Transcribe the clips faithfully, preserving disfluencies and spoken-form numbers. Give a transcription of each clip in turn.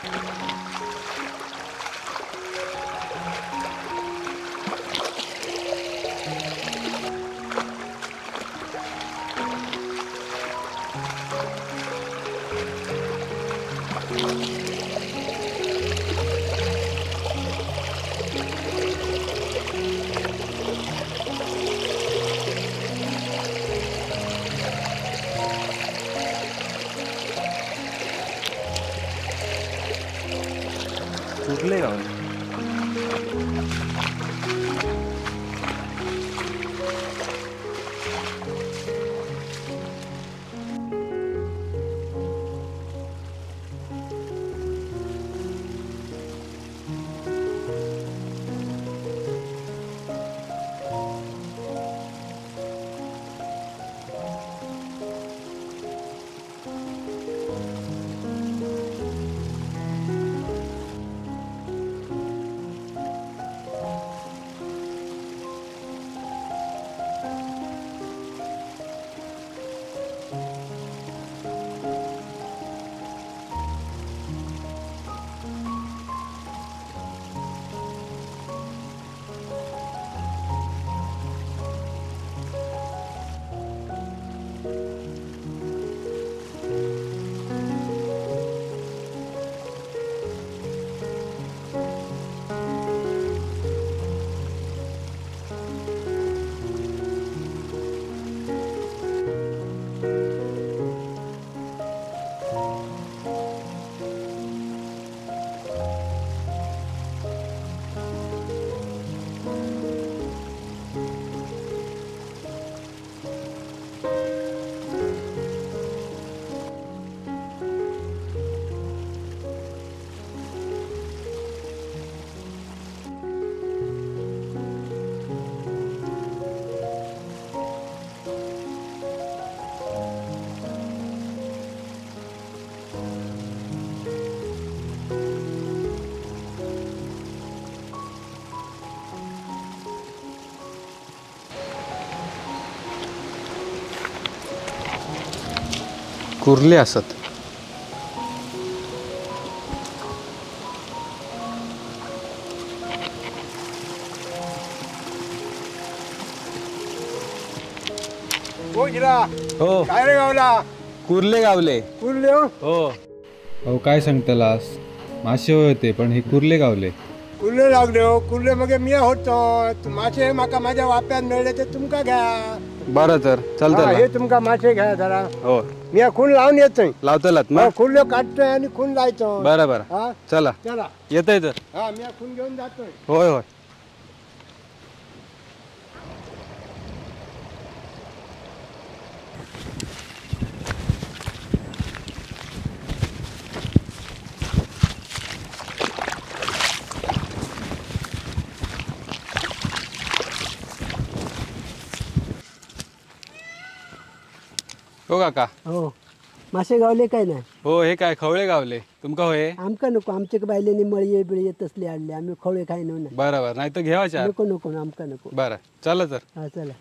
कुर्ले गाव कुर्ले असत. हो काय रे गावला? कुर्ले गावले. कुर्ले हो हो काय सांगतलास? मासे होते पण हे कुर्ले गावले. कुर्ले लागले हो. कुर्ले मग मी होतो. मासे माका माझ्या वाप्यात मिळले ते तुमका घ्या. बरं तर चालतं. हे तुमका मासे घ्या जरा. हो मी खून लावून येतोय. लावतलात मग? कुर्ले काढतोय आणि खून लायतो. बरं बरं हा चला चला येतंय तर. हा मी खून घेऊन जातोय. होय होय. हो काका. हो मासे गावले काय नाही. हो हे काय खवळे गावले तुमका? होय आमका नको. आमचे बायलेने मळये बिळये तसले आणले. आम्ही खवळे खाय ना. बरं बरं नाही तर घ्यावा चार. नको नको आमका नको. बरं चला तर. हा चला.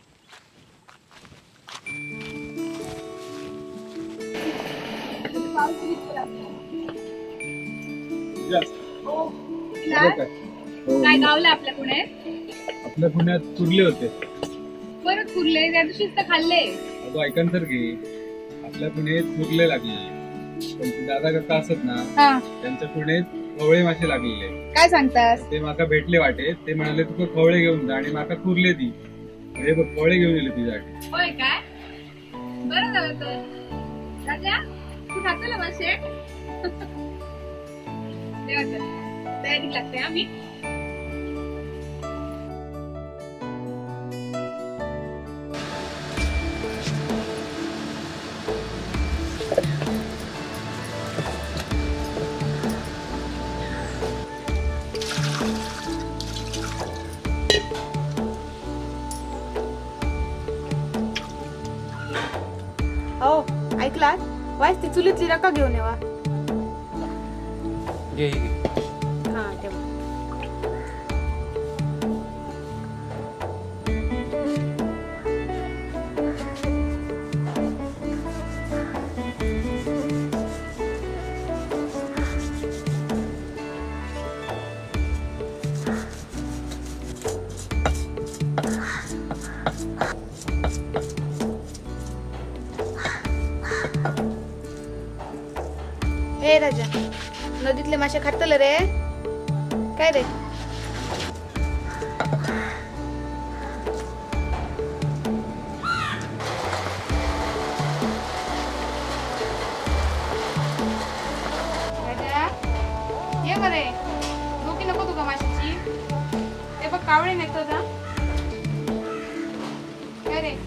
काय गावलं आपल्या पुण्यात? आपल्या पुण्यात कुर्ले होते. परत कुर्ले त्या दिवशीच तर खाल्ले. अगो ऐकन तर घे. आपल्या पुण्यात कुर्ले लागले. पण दादा काका असत ना त्यांच्या पुण्यात खवळे मासे लागलेले. काय सांगतास? ते माका भेटले वाटे. ते म्हणाले तुका खवळे घेऊन जा आणि माका कुर्ले दी. हे बघ खवळे घेऊन गेले तुझ्यासाठी. होय काय? बरं झालं तर. राजा तू खातो ना मासे? तयारी लागते आम्ही. हो ऐकलात? वाईस ती चुलीतली रका घेऊन येवा. घे घे. हा ठेवा. नदीतले मासे खातले रे काय रे? राजा ये बरे डोकी नको तुका माशाची ते बघ कावळे नेतो जा काय रे?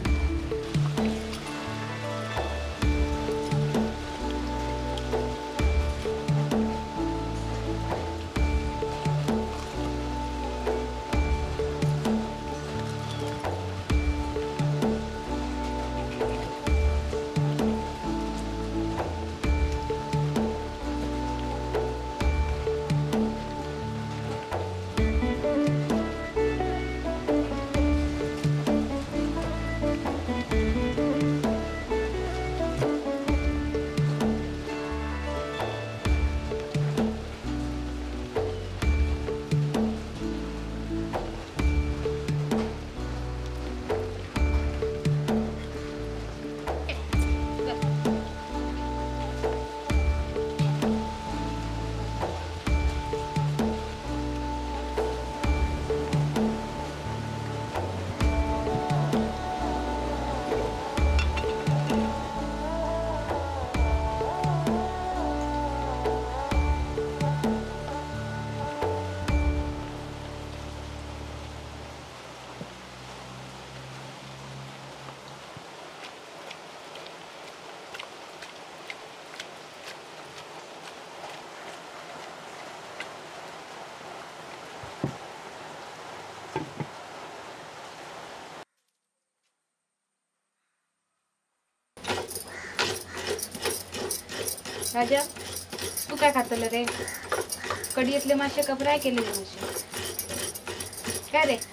राजा तू काय खातलं रे? कढईतले मासे का फ्राय केलेले मासे काय रे?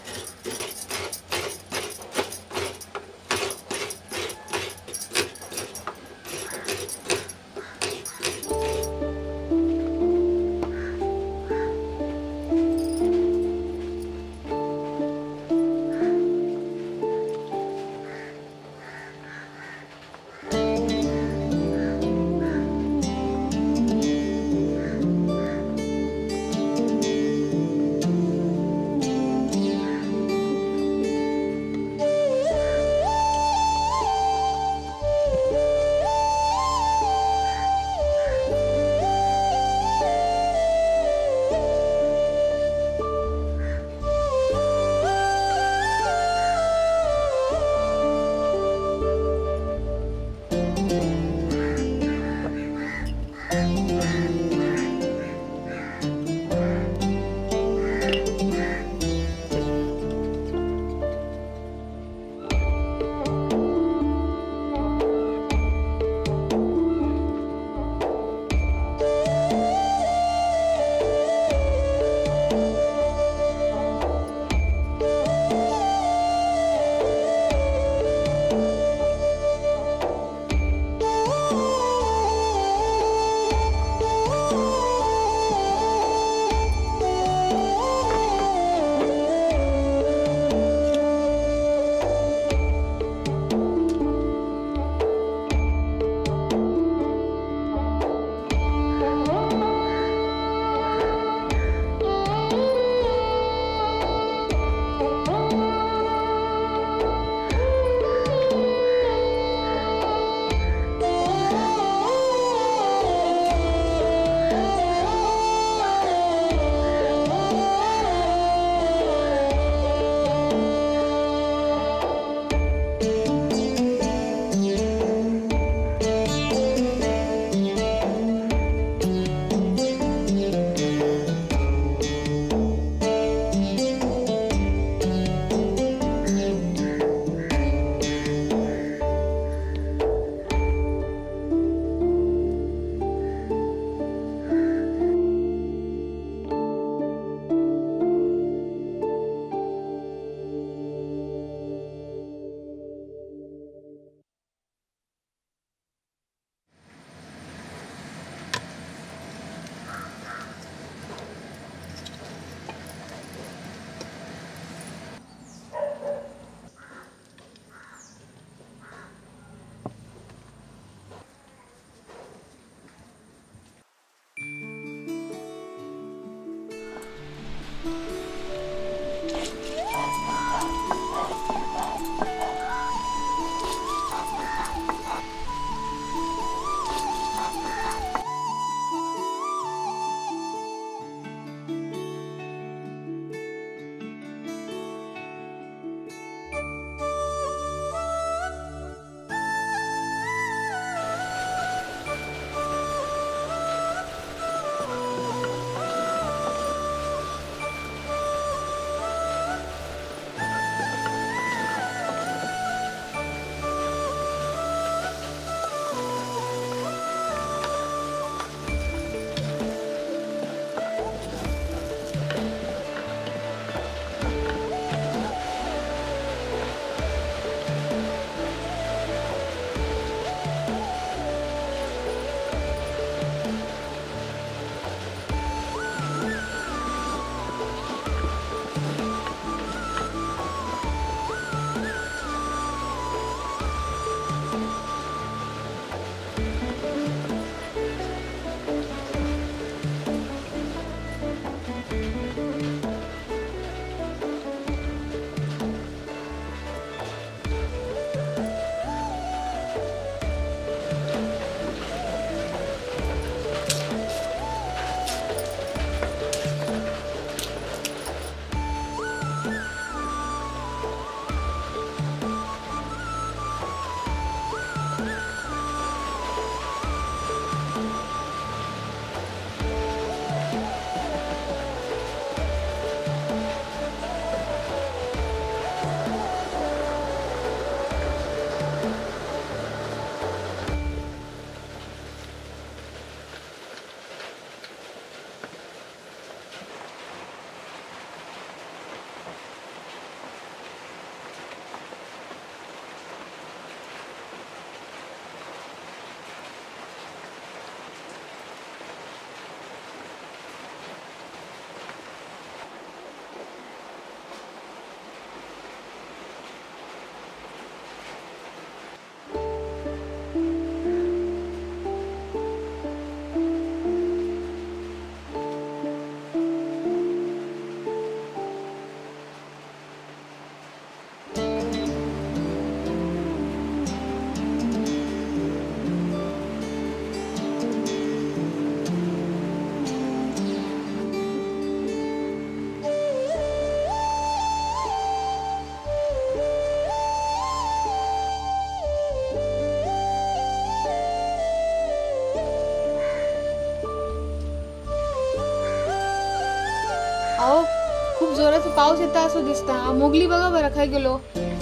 अहो खूप जोराचा पाऊस येता असं दिसता. मोगली बघा बरं खाय गेलो.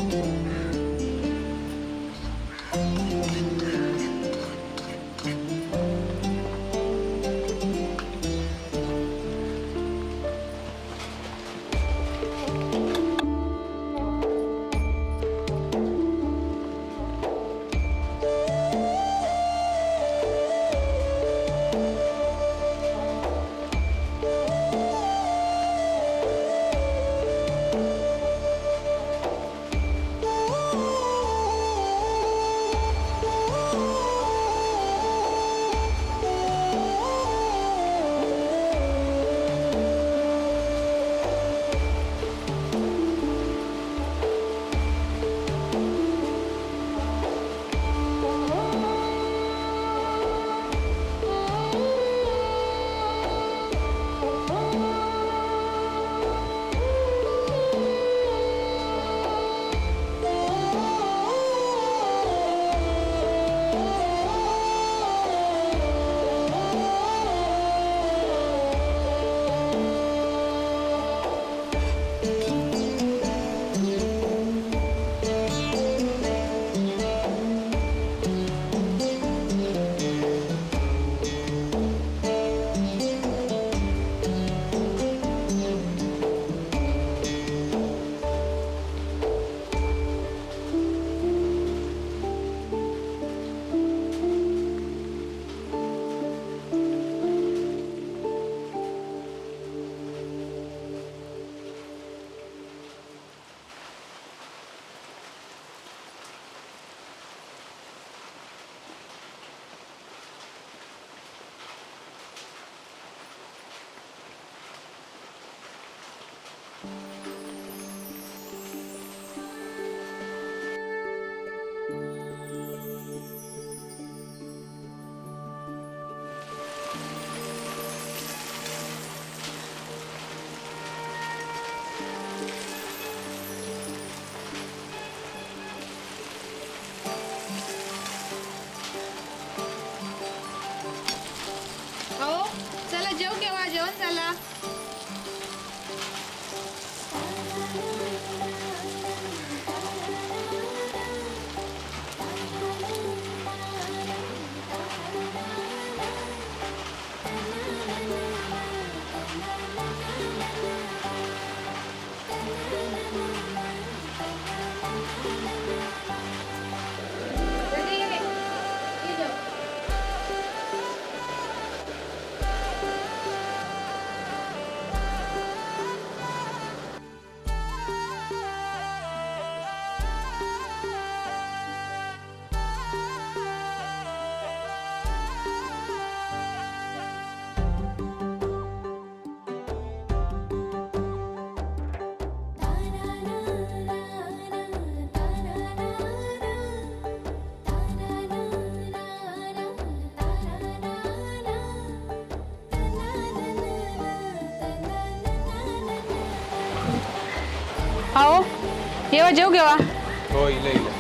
आओ येवा जेव घेवा. हो इले इले.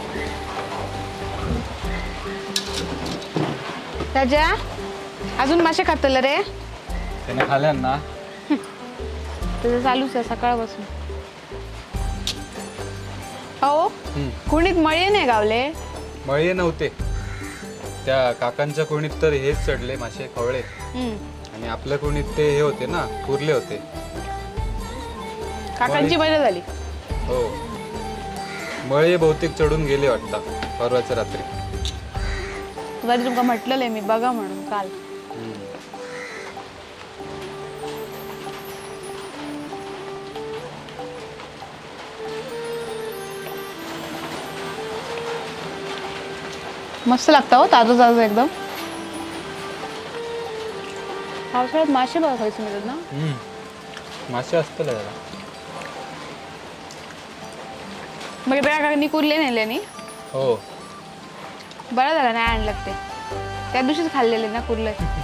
राजा अजून मासे खातल रे. त्याने खाल्या ना. तुझं चालूच आहे सकाळपासून. अहो कुणीत मळे नाही गावले. मळे नव्हते त्या काकांच्या कोणीत तर हेच चढले मासे खवळे. आणि आपल्या कोणीत ते हे होते ना कुर्ले होते. काकांची मजा झाली. हो मळे बहुतेक चढून गेले वाटतं परवाच्या रात्री. तुला तुमका म्हटलेलं मी बघा म्हणून काल. मस्त लागतं हो ताजं ताजं एकदम. पावसाळ्यात मासे बघा खायचे मिळतात ना. मासे असतील जरा. मग काकांनी कुर्ले नेले नी. हो बरं झालं नाही आणलं ते. त्या दिवशीच खाल्लेले ना कुर्ले.